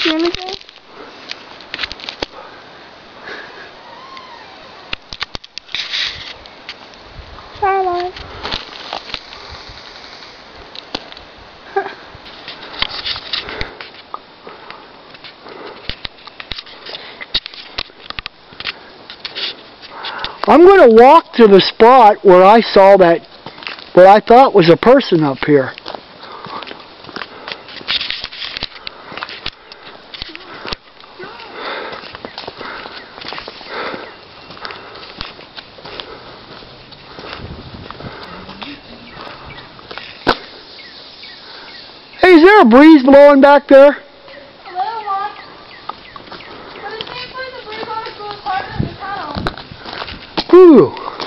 See anything? Starlight. I'm going to walk to the spot where I saw that, what I thought was a person up here. Hey, is there a breeze blowing back there? Ooh.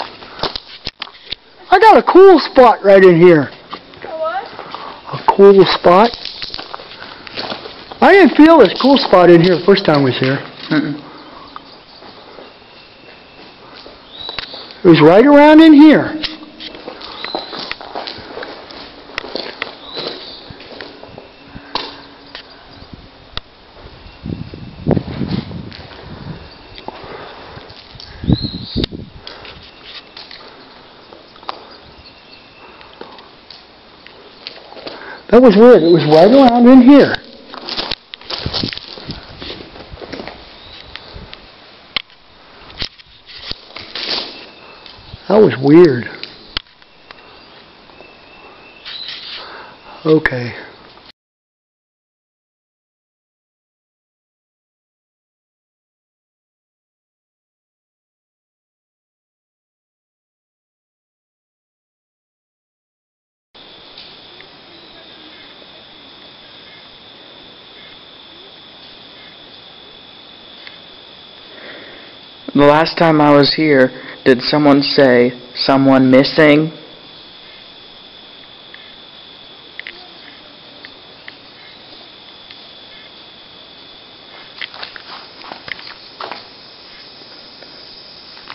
I got a cool spot right in here. A what? A cool spot. I didn't feel this cool spot in here the first time I was here. It was right around in here. That was weird. It was right around in here. That was weird. Okay. The last time I was here, did someone say, someone missing?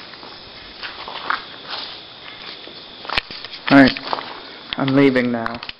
Alright, I'm leaving now.